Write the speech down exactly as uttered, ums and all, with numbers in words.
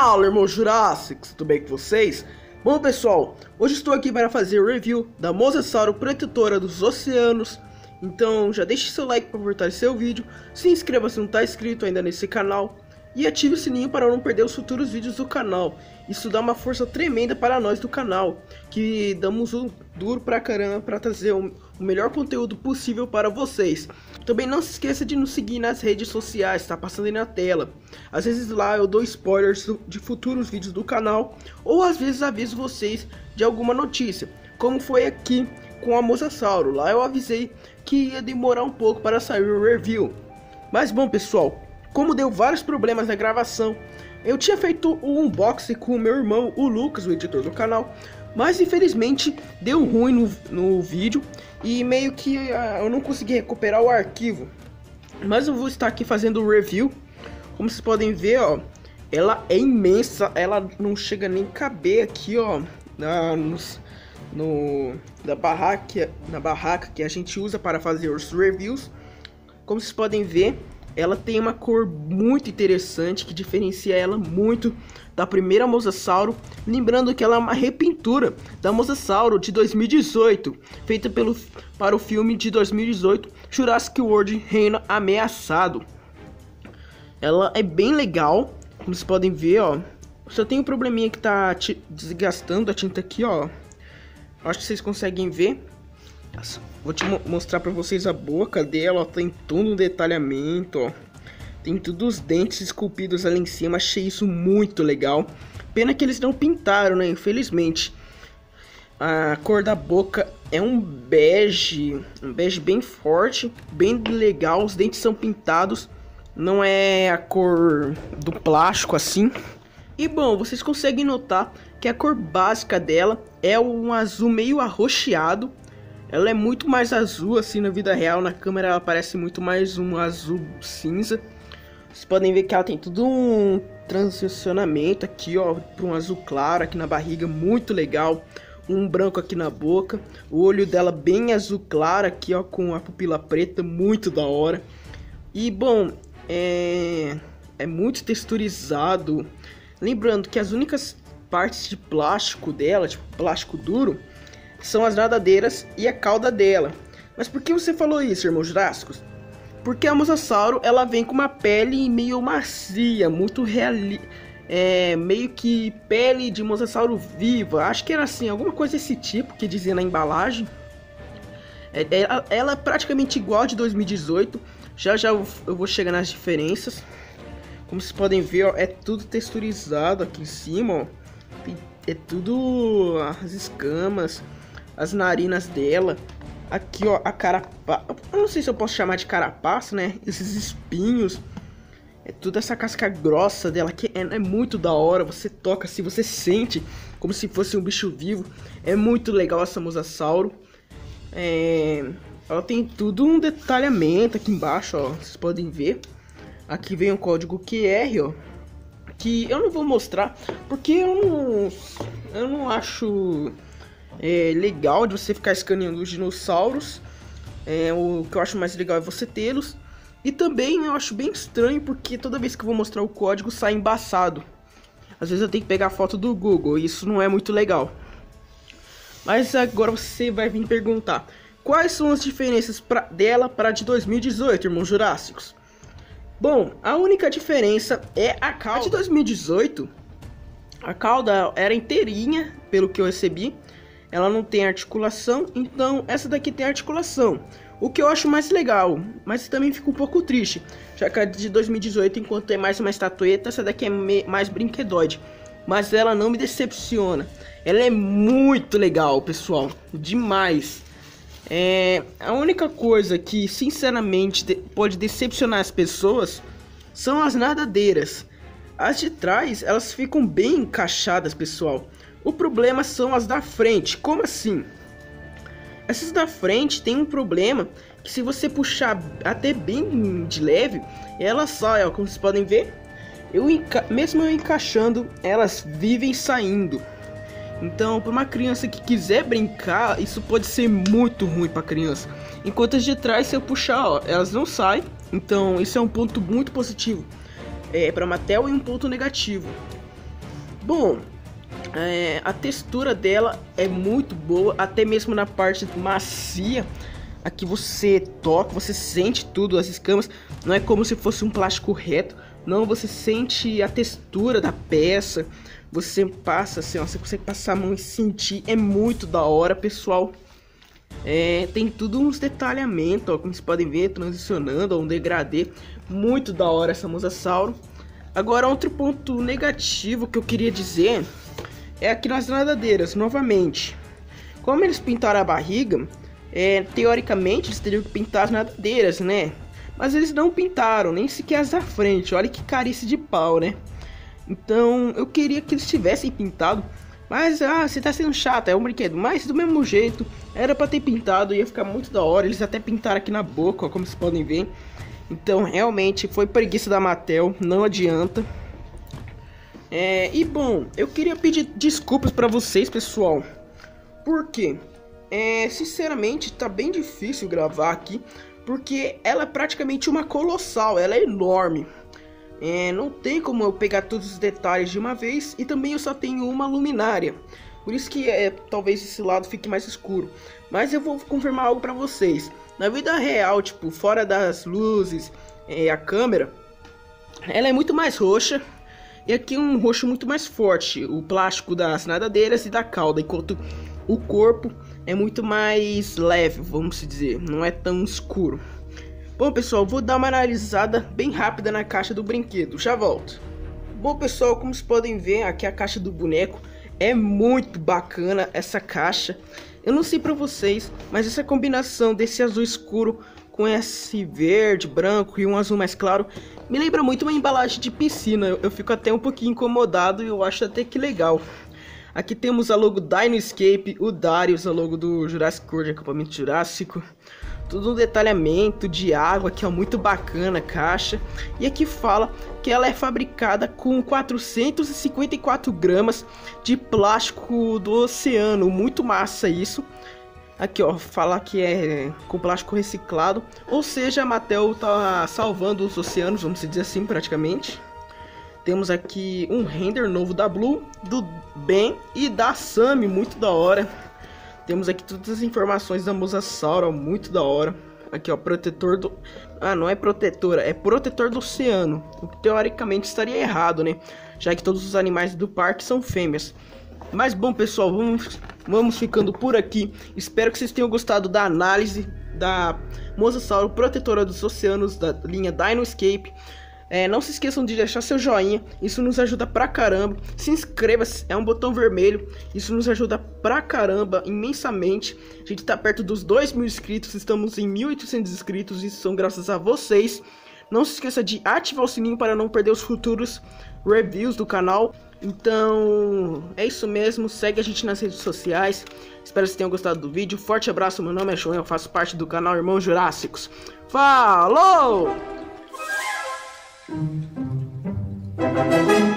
Fala, irmãos Jurássicos, tudo bem com vocês? Bom, pessoal, hoje estou aqui para fazer o review da Mosasauro protetora dos oceanos. Então já deixe seu like para fortalecer o vídeo, se inscreva se não está inscrito ainda nesse canal e ative o sininho para não perder os futuros vídeos do canal. Isso dá uma força tremenda para nós do canal, que damos um duro pra caramba para trazer o melhor conteúdo possível para vocês. Também não se esqueça de nos seguir nas redes sociais, tá passando aí na tela. Às vezes lá eu dou spoilers de futuros vídeos do canal, ou às vezes aviso vocês de alguma notícia, como foi aqui com a Mosasauro. Lá eu avisei que ia demorar um pouco para sair o review. Mas bom, pessoal, como deu vários problemas na gravação, eu tinha feito o unboxing com o meu irmão, o Lucas, o editor do canal, mas infelizmente deu ruim no, no vídeo e meio que uh, eu não consegui recuperar o arquivo. Mas eu vou estar aqui fazendo o review. Como vocês podem ver, ó, ela é imensa, ela não chega nem caber aqui, ó, na, nos, no, na, barraca, na barraca que a gente usa para fazer os reviews. Como vocês podem ver, ela tem uma cor muito interessante que diferencia ela muito da primeira Mosasauro. Lembrando que ela é uma repintura da Mosasauro de dois mil e dezoito, feita pelo, para o filme de dois mil e dezoito, Jurassic World Reino Ameaçado. Ela é bem legal, como vocês podem ver, ó. Só tem um probleminha que tá desgastando a tinta aqui, ó. Acho que vocês conseguem ver. Vou te mo mostrar pra vocês a boca dela, ó. Tem todo um detalhamento, ó. Tem todos os dentes esculpidos ali em cima. Achei isso muito legal. Pena que eles não pintaram, né? Infelizmente. A cor da boca é um bege. Um bege bem forte. Bem legal. Os dentes são pintados. Não é a cor do plástico assim. E bom, vocês conseguem notar que a cor básica dela é um azul meio arroxeado. Ela é muito mais azul assim na vida real. Na câmera ela parece muito mais um azul cinza. Vocês podem ver que ela tem tudo um transicionamento aqui, ó, para um azul claro aqui na barriga, muito legal. Um branco aqui na boca. O olho dela bem azul claro aqui, ó, com a pupila preta, muito da hora. E bom, é, é muito texturizado. Lembrando que as únicas partes de plástico dela, tipo plástico duro, são as nadadeiras e a cauda dela. Mas por que você falou isso, irmãos Jurássicos? Porque a Mosasauro, ela vem com uma pele meio macia, muito reali... É, meio que pele de Mosasauro viva. Acho que era assim, alguma coisa desse tipo que dizia na embalagem. É, ela, ela é praticamente igual a de dois mil e dezoito. Já já eu, eu vou chegar nas diferenças. Como vocês podem ver, ó, é tudo texturizado aqui em cima, ó. É tudo as escamas, as narinas dela. Aqui, ó, a carapaça. Eu não sei se eu posso chamar de carapaça, né? Esses espinhos. É toda essa casca grossa dela que é, é muito da hora. Você toca assim, você sente como se fosse um bicho vivo. É muito legal essa Mosasauro. É... Ela tem tudo um detalhamento aqui embaixo, ó. Vocês podem ver. Aqui vem o código Q R, ó. Que eu não vou mostrar porque eu não, eu não acho é, legal de você ficar escaneando os dinossauros. É, o que eu acho mais legal é você tê-los. E também eu acho bem estranho porque toda vez que eu vou mostrar o código sai embaçado. Às vezes eu tenho que pegar a foto do Google e isso não é muito legal. Mas agora você vai vir perguntar: quais são as diferenças pra, dela para a de dois mil e dezoito, irmãos Jurássicos? Bom, a única diferença é a cauda. A de dois mil e dezoito, a cauda era inteirinha, pelo que eu recebi. Ela não tem articulação, então essa daqui tem articulação. O que eu acho mais legal, mas também fico um pouco triste, já que a de dois mil e dezoito, enquanto tem mais uma estatueta, essa daqui é mais brinquedoide. Mas ela não me decepciona. Ela é muito legal, pessoal, demais. É, a única coisa que sinceramente de, pode decepcionar as pessoas são as nadadeiras. As de trás, elas ficam bem encaixadas, pessoal. O problema são as da frente. Como assim? Essas da frente tem um problema que se você puxar até bem de leve, ela sai, ó, como vocês podem ver. Eu mesmo eu encaixando, elas vivem saindo. Então, para uma criança que quiser brincar, isso pode ser muito ruim para a criança. Enquanto as de trás, se eu puxar, ó, elas não saem. Então, isso é um ponto muito positivo é, para a Mattel e um ponto negativo. Bom, é, a textura dela é muito boa, até mesmo na parte macia. Aqui você toca, você sente tudo, as escamas. Não é como se fosse um plástico reto. Não, você sente a textura da peça. Você passa assim, ó, você consegue passar a mão e sentir. É muito da hora, pessoal. É, tem tudo uns detalhamentos, ó, como vocês podem ver, transicionando a um degradê. Muito da hora essa Mosasauro. Agora, outro ponto negativo que eu queria dizer é aqui nas nadadeiras, novamente. Como eles pintaram a barriga, é, teoricamente eles teriam que pintar as nadadeiras, né? Mas eles não pintaram, nem sequer as da frente. Olha que carice de pau, né? Então, eu queria que eles tivessem pintado. Mas, ah, você tá sendo chato, é um brinquedo. Mas, do mesmo jeito, era pra ter pintado, ia ficar muito da hora. Eles até pintaram aqui na boca, ó, como vocês podem ver. Então, realmente, foi preguiça da Mattel, não adianta. É, e, bom, eu queria pedir desculpas pra vocês, pessoal. Por quê? É, sinceramente, tá bem difícil gravar aqui. Porque ela é praticamente uma colossal, ela é enorme. É, não tem como eu pegar todos os detalhes de uma vez. E também eu só tenho uma luminária. Por isso que é, talvez esse lado fique mais escuro. Mas eu vou confirmar algo pra vocês. Na vida real, tipo, fora das luzes, é, a câmera, ela é muito mais roxa. E aqui um roxo muito mais forte. O plástico das nadadeiras e da cauda. Enquanto o corpo é muito mais leve, vamos dizer. Não é tão escuro. Bom, pessoal, vou dar uma analisada bem rápida na caixa do brinquedo. Já volto. Bom, pessoal, como vocês podem ver, aqui a caixa do boneco. É muito bacana essa caixa. Eu não sei pra vocês, mas essa combinação desse azul escuro com esse verde, branco e um azul mais claro me lembra muito uma embalagem de piscina. Eu, eu fico até um pouquinho incomodado e eu acho até que legal. Aqui temos a logo Dino Escape, o Darius, a logo do Jurassic World, acampamento jurássico. Tudo um detalhamento de água que é muito bacana a caixa. E aqui fala que ela é fabricada com quatrocentos e cinquenta e quatro gramas de plástico do oceano. Muito massa isso. Aqui ó, fala que é com plástico reciclado. Ou seja, a Mattel tá salvando os oceanos, vamos dizer assim, praticamente. Temos aqui um render novo da Blue, do Ben e da Sammy, muito da hora. Temos aqui todas as informações da Mosasauro, muito da hora. Aqui ó, protetor do... Ah, não é protetora, é protetor do oceano. O que teoricamente estaria errado, né? Já que todos os animais do parque são fêmeas. Mas bom, pessoal, vamos, vamos ficando por aqui. Espero que vocês tenham gostado da análise da Mosasauro, protetora dos oceanos, da linha Dino Escape. É, não se esqueçam de deixar seu joinha, isso nos ajuda pra caramba. Se inscreva-se, é um botão vermelho, isso nos ajuda pra caramba, imensamente. A gente tá perto dos dois mil inscritos, estamos em mil e oitocentos inscritos, isso são graças a vocês. Não se esqueça de ativar o sininho para não perder os futuros reviews do canal. Então, é isso mesmo, segue a gente nas redes sociais. Espero que vocês tenham gostado do vídeo. Forte abraço, meu nome é João, eu faço parte do canal Irmãos Jurássicos. Falou! Thank you.